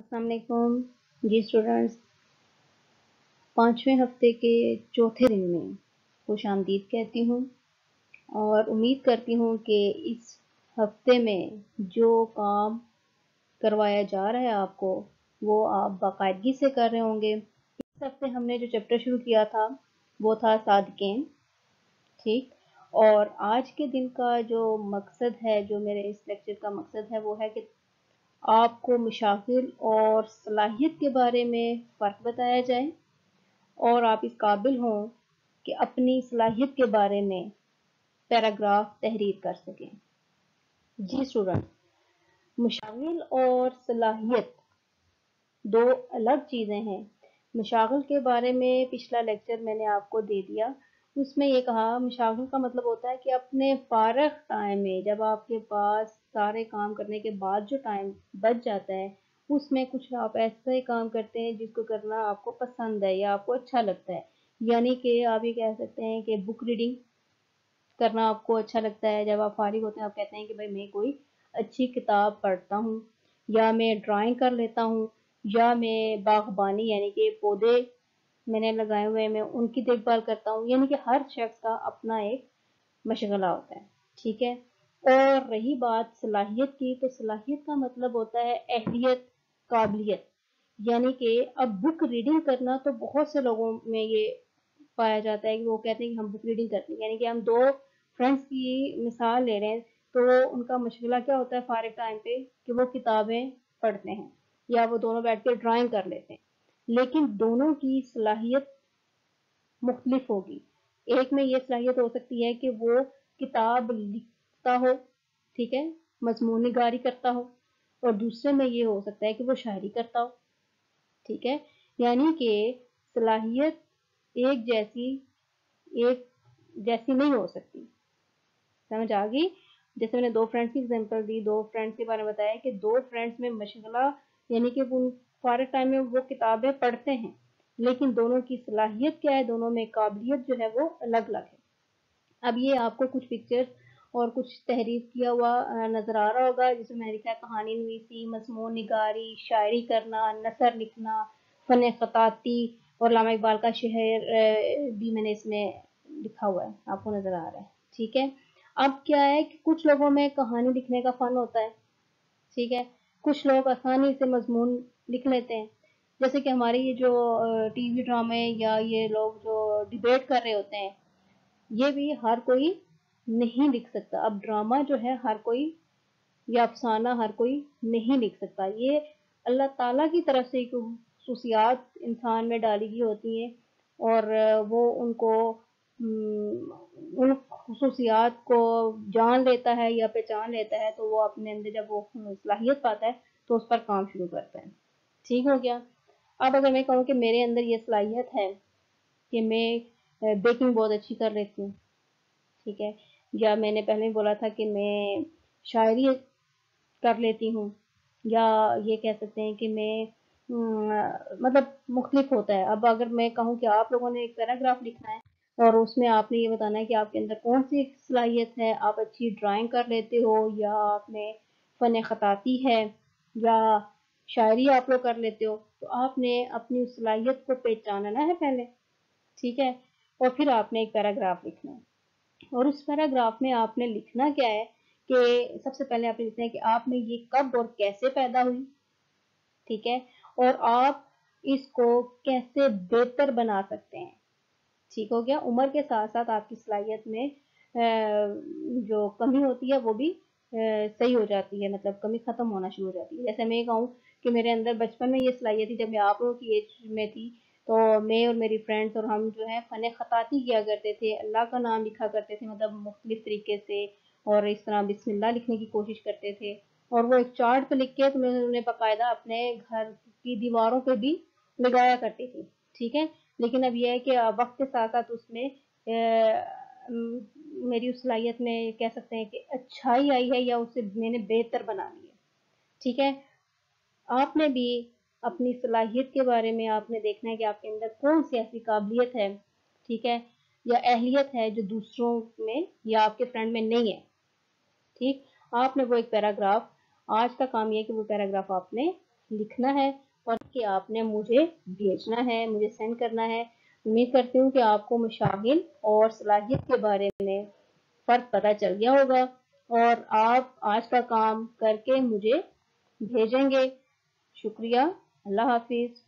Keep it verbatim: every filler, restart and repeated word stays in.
السلام علیکم جی اسٹوڈنٹس، پانچویں ہفتے کے چوتھے دن میں خوش آمدید کہتی ہوں اور امید کرتی ہوں کہ اس ہفتے میں جو کام کروایا جا رہا ہے آپ کو وہ آپ باقاعدگی سے کر رہے ہوں گے۔ اس ہفتے ہم نے جو چیپٹر شروع کیا تھا وہ تھا صادقین، ٹھیک، اور آج کے دن کا جو مقصد ہے، جو میرے اس لیکچر کا مقصد ہے، وہ ہے کہ آپ کو مشاغل اور صلاحیت کے بارے میں فرق بتایا جائے اور آپ اس قابل ہوں کہ اپنی صلاحیت کے بارے میں پیراگراف تحریر کر سکیں۔ جی اسٹوڈنٹ، مشاغل اور صلاحیت دو الگ چیزیں ہیں۔ مشاغل کے بارے میں پچھلا لیکچر میں نے آپ کو دے دیا، اس میں یہ کہا مشاغل کا مطلب ہوتا ہے کہ اپنے فارغ ٹائم میں، جب آپ کے پاس سارے کام کرنے کے بعد جو ٹائم بچ جاتا ہے، اس میں کچھ آپ ایسے کام کرتے ہیں جس کو کرنا آپ کو پسند ہے یا آپ کو اچھا لگتا ہے۔ یعنی کہ آپ یہ کہہ سکتے ہیں کہ بک ریڈنگ کرنا آپ کو اچھا لگتا ہے۔ جب آپ فارغ ہوتے ہیں آپ کہتے ہیں کہ بھائی میں کوئی اچھی کتاب پڑھتا ہوں، یا میں ڈرائنگ کر لیتا ہوں، یا میں باغبانی یعنی کہ پودے میں نے لگائے ہوئے میں ان کی دیکھ بھال کرتا ہوں۔ یعنی کہ ہر شخص کا اپنا ایک مشغلہ ہوتا ہے، ٹھیک ہے۔ اور رہی بات صلاحیت کی، تو صلاحیت کا مطلب ہوتا ہے اہلیت، قابلیت۔ یعنی کہ اب بک ریڈنگ کرنا تو بہت سے لوگوں میں یہ پایا جاتا ہے کہ وہ کہتے ہیں کہ ہم بک ریڈنگ کرتے ہیں، یعنی کہ ہم دو فرینڈس کی مثال لے رہے ہیں تو ان کا مشغلہ کیا ہوتا ہے فارغ ٹائم پہ کہ وہ کتابیں پڑھتے ہیں یا وہ دونوں بیٹھ کے ڈرائنگ کر لیتے ہیں، لیکن دونوں کی صلاحیت مختلف ہوگی۔ ایک میں یہ صلاحیت ہو سکتی ہے کہ وہ کتاب لکھتا ہو، ٹھیک ہے، مضمون نگاری کرتا ہو، اور دوسرے میں یہ ہو سکتا ہے کہ وہ شاعری کرتا ہو، ٹھیک ہے۔ یعنی کہ صلاحیت ایک جیسی ایک جیسی نہیں ہو سکتی، سمجھ آ گئی؟ جیسے میں نے دو فرینڈس کی ایگزامپل دی، دو فرینڈس کے بارے میں بتایا کہ دو فرینڈس میں مشغلہ یعنی کہ وہ فارغ ٹائم میں وہ کتابیں پڑھتے ہیں، لیکن دونوں کی صلاحیت کیا ہے، دونوں میں قابلیت جو ہے وہ الگ الگ ہے۔ اب یہ آپ کو کچھ پکچرز اور کچھ تحریر کیا ہوا نظر آ رہا ہوگا، جس میں میں نے لکھا ہے کہانی نویسی، مضمون نگاری، شاعری کرنا، نثر لکھنا، فن خطاطی، اور علامہ اقبال کا شعر بھی میں نے اس میں لکھا ہوا ہے، آپ کو نظر آ رہا ہے، ٹھیک ہے۔ اب کیا ہے کہ کچھ لوگوں میں کہانی لکھنے کا فن ہوتا ہے، ٹھیک ہے، کچھ لوگ آسانی سے مضمون لکھ لیتے ہیں، جیسے کہ ہماری یہ جو ٹی وی ڈرامے یا یہ لوگ جو ڈیبیٹ کر رہے ہوتے ہیں، یہ بھی ہر کوئی نہیں لکھ سکتا۔ اب ڈرامہ جو ہے ہر کوئی یا افسانہ ہر کوئی نہیں لکھ سکتا، یہ اللہ تعالیٰ کی طرف سے خصوصیات انسان میں ڈالی گئی ہوتی ہیں، اور وہ ان کو ان خصوصیات کو جان لیتا ہے یا پہچان لیتا ہے، تو وہ اپنے اندر جب وہ صلاحیت پاتا ہے تو اس پر کام شروع کرتا ہے، ٹھیک ہو گیا۔ اب اگر میں کہوں کہ میرے اندر یہ صلاحیت ہے کہ میں بیکنگ بہت اچھی کر لیتی ہوں، ٹھیک ہے، یا میں نے پہلے بولا تھا کہ میں شاعری کر لیتی ہوں، یا یہ کہہ سکتے ہیں کہ میں مطلب مختلف ہوتا ہے۔ اب اگر میں کہوں کہ آپ لوگوں نے ایک پیراگراف لکھنا ہے اور اس میں آپ نے یہ بتانا ہے کہ آپ کے اندر کون سی صلاحیت ہے، آپ اچھی ڈرائنگ کر لیتے ہو، یا آپ میں فن خطاطی ہے، یا شاعری آپ لوگ کر لیتے ہو، تو آپ نے اپنی صلاحیت کو پہچاننا ہے پہلے، ٹھیک ہے، اور پھر آپ نے ایک پیراگراف لکھنا ہے، اور اس پیراگراف میں آپ نے لکھنا کیا ہے کہ سب سے پہلے آپ نے لکھنا ہے کہ آپ میں یہ کب اور کیسے پیدا ہوئی، ٹھیک ہے، اور آپ اس کو کیسے بہتر بنا سکتے ہیں، ٹھیک ہو گیا۔ عمر کے ساتھ ساتھ آپ کی صلاحیت میں جو کمی ہوتی ہے وہ بھی صحیح ہو جاتی ہے، مطلب کمی ختم ہونا شروع ہو جاتی ہے۔ جیسے میں کہوں کہ میرے اندر بچپن میں یہ صلاحیت تھی، جب میں آپ لوگوں کی ایج میں تھی تو میں اور میری فرینڈس اور ہم جو ہے فن خطاطی کیا کرتے تھے، اللہ کا نام لکھا کرتے تھے، مطلب مختلف طریقے سے، اور اس طرح بسم اللہ لکھنے کی کوشش کرتے تھے، اور وہ ایک چارٹ پہ لکھ کے تو میں انہیں باقاعدہ اپنے گھر کی دیواروں پہ بھی لگایا کرتی تھی، ٹھیک ہے۔ لیکن اب یہ ہے کہ وقت کے ساتھ ساتھ اس میں میری اس صلاحیت میں کہہ سکتے ہیں کہ اچھائی آئی ہے، یا اسے میں نے بہتر بنا لی ہے، ٹھیک ہے۔ آپ نے بھی اپنی صلاحیت کے بارے میں آپ نے دیکھنا ہے کہ آپ کے اندر کون سی ایسی قابلیت ہے، ٹھیک ہے، یا اہلیت ہے جو دوسروں میں یا آپ کے فرینڈ میں نہیں ہے، ٹھیک۔ آپ نے وہ ایک پیراگراف، آج کا کام یہ کہ وہ پیراگراف آپ نے لکھنا ہے اور کہ آپ نے مجھے بھیجنا ہے، مجھے سینڈ کرنا ہے۔ امید کرتی ہوں کہ آپ کو مشاغل اور صلاحیت کے بارے میں فرق پتہ چل گیا ہوگا اور آپ آج کا کام کر کے مجھے بھیجیں گے۔ شکریہ، اللہ حافظ۔